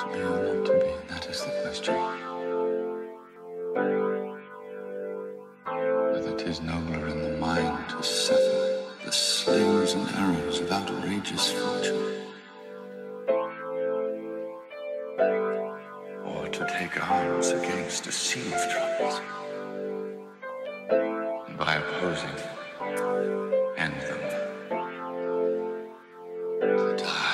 be or not to be, that is the question. Whether 'tis nobler in the mind to suffer the slings and arrows of outrageous fortune, or to take arms against deceived troubles, and by opposing, end them. To die.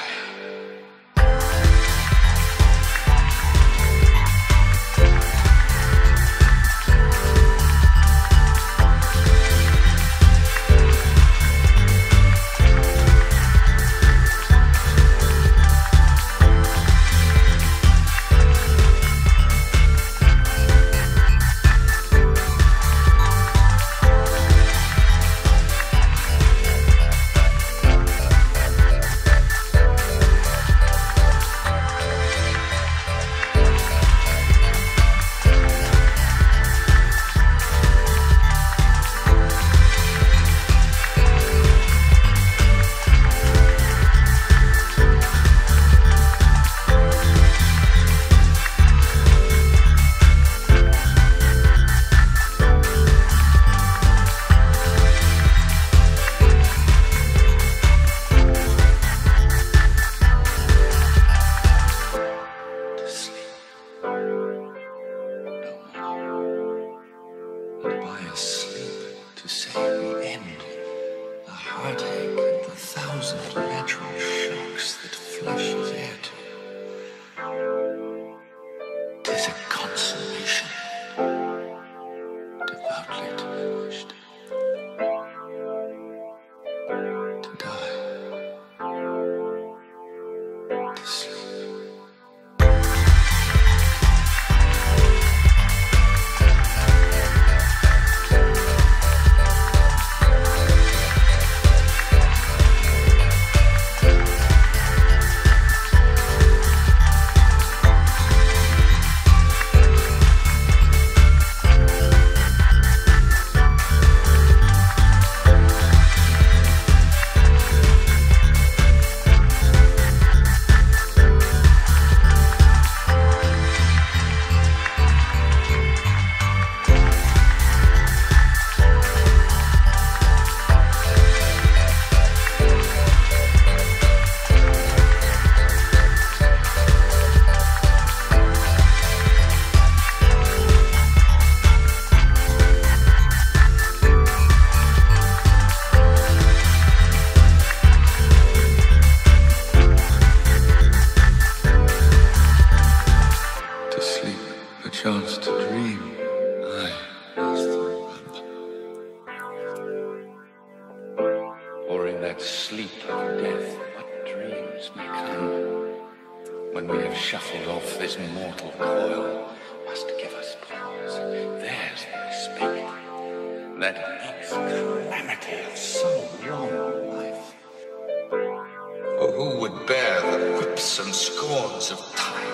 By a sleep to say the end, the heartache and the thousand natural shocks that flesh is heir to. 'Tis a consummation, devoutly to be wished. To die, to sleep. Chance to dream, aye, is the rub. Or in that sleep of death, what dreams may come, when we have shuffled off this mortal coil, must give us pause. There's the respect that makes calamity of so long a life. For who would bear the whips and scorns of time?